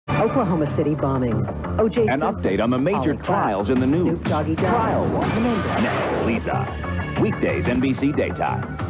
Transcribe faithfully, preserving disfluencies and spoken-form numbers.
Oklahoma City bombing. O J An update on the major trials in the news. Snoop Doggy Dogg. Trial one. Next, Leeza. Weekdays, N B C Daytime.